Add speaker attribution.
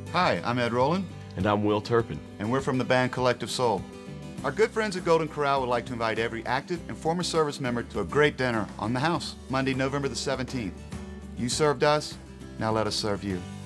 Speaker 1: Hi, I'm Ed Rowland.
Speaker 2: And I'm Will Turpin.
Speaker 1: And we're from the band Collective Soul. Our good friends at Golden Corral would like to invite every active and former service member to a great dinner on the house, Monday, November the 17th. You served us, now let us serve you.